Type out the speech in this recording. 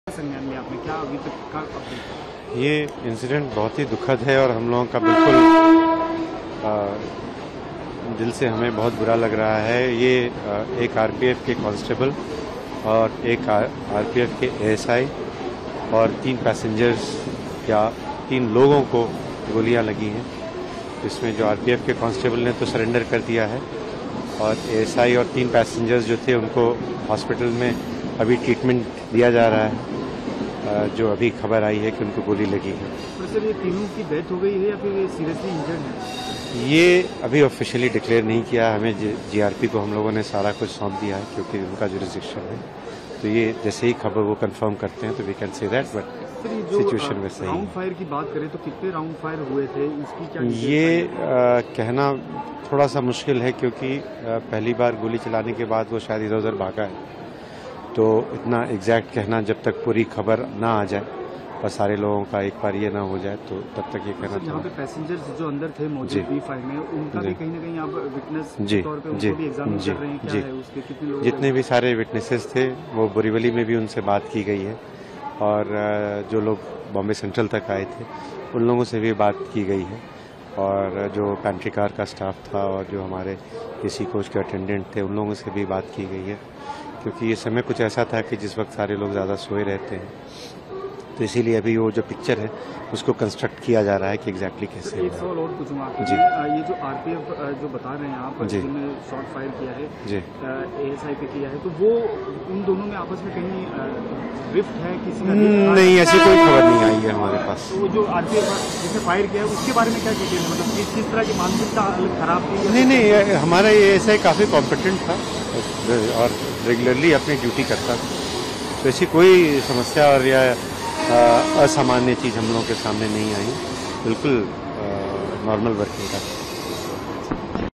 संज्ञान लिया आपने, क्या अभी तक का अपडेट? ये इंसिडेंट बहुत ही दुखद है और हम लोगों का बिल्कुल दिल से हमें बहुत बुरा लग रहा है। ये एक आरपीएफ के कांस्टेबल और एक आरपीएफ के एएसआई और 3 पैसेंजर्स या 3 लोगों को गोलियां लगी हैं। इसमें जो आरपीएफ के कांस्टेबल ने तो सरेंडर कर दिया है और एएसआई और 3 पैसेंजर्स जो थे उनको हॉस्पिटल में अभी ट्रीटमेंट दिया जा रहा है। जो अभी खबर आई है कि उनको गोली लगी है। तो सर ये तीनों की डेथ हो गई है या फिर ये सीरियसली इंजर्ड है? ये अभी ऑफिशियली डिक्लेयर नहीं किया। हमें जीआरपी को हम लोगों ने सारा कुछ सौंप दिया है क्योंकि उनका जुरिसडिक्शन है। तो ये जैसे ही खबर वो कंफर्म करते हैं तो we can say that, but situation वैसे ही। राउंड फायर की बात करें तो कितने राउंड फायर हुए थे, इसकी क्या ये कहना थोड़ा सा मुश्किल है क्योंकि पहली बार गोली चलाने के बाद वो शायद इधर उधर भागा है। तो इतना एग्जैक्ट कहना जब तक पूरी खबर ना आ जाए और सारे लोगों का एक बार ये ना हो जाए तो तब तक ये कहना। यहाँ पे पैसेंजर्स जो अंदर थे मौजूद B5 में, उनका भी कहीं ना कहीं आप विटनेस के तौर पे उनको भी एग्जामिन कर रहे हैं, क्या है उसके कितने लोग? जितने भी सारे विटनेसेस थे वो बोरीवली में भी उनसे बात की गई है और जो लोग बॉम्बे सेंट्रल तक आए थे उन लोगों से भी बात की गई है और जो पैंट्री कार का स्टाफ था और जो हमारे एसी कोच के अटेंडेंट थे उन लोगों से भी बात की गई है क्योंकि ये समय कुछ ऐसा था कि जिस वक्त सारे लोग ज़्यादा सोए रहते हैं। तो इसीलिए अभी वो जो पिक्चर है उसको कंस्ट्रक्ट किया जा रहा है कि एग्जैक्टली कैसे। एक सवाल और पूछूंगा जी। ये जो आरपीएफ जो बता रहे हैं आप जिन्होंने शॉट फायर किया है जी एएसआई पे किया है, तो वो उन दोनों में आपस में कहीं रिफ्ट है किसी का? नहीं, ऐसी कोई खबर नहीं आई है हमारे पास। तो जो आरपीएफ जिसने फायर किया है उसके बारे में क्या डिटेल, मतलब किस तरह की मानसिकता खराब थी? नहीं, हमारा एएसआई काफ़ी कॉम्पिटेंट था और रेगुलरली अपनी ड्यूटी करता था। तो ऐसी कोई समस्या और या असामान्य चीज़ हम लोगों के सामने नहीं आई। बिल्कुल नॉर्मल वर्किंग था।